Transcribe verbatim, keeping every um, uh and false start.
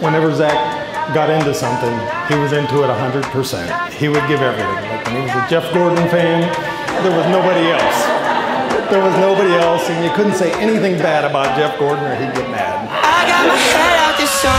Whenever Zach got into something, he was into it one hundred percent. He would give everything. Like when he was a Jeff Gordon fan, there was nobody else. There was nobody else, and you couldn't say anything bad about Jeff Gordon or he'd get mad. I got my head out this